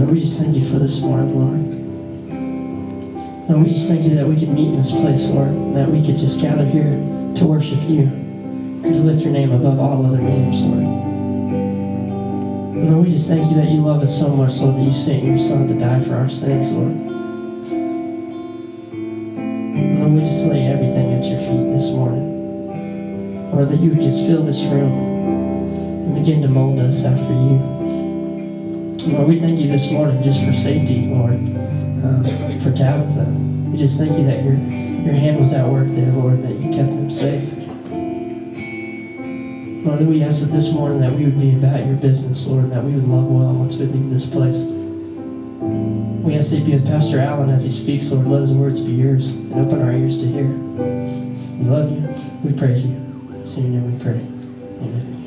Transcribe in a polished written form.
Lord, we just thank you for this morning, Lord. Lord, we just thank you that we could meet in this place, Lord, and that we could just gather here to worship you and to lift your name above all other names, Lord. And Lord, we just thank you that you love us so much, Lord, that you sent your Son to die for our sins, Lord. And Lord, we just lay everything at your feet this morning. Lord, that you would just fill this room and begin to mold us after you. Lord, we thank you this morning just for safety, Lord, for Tabitha. We just thank you that your hand was at work there, Lord, that you kept them safe. Lord, that we ask that this morning that we would be about your business, Lord, and that we would love well once we leave this place. We ask that you be with Pastor Allen as he speaks, Lord. Let his words be yours and open our ears to hear. We love you. We praise you. In your name we pray. Amen.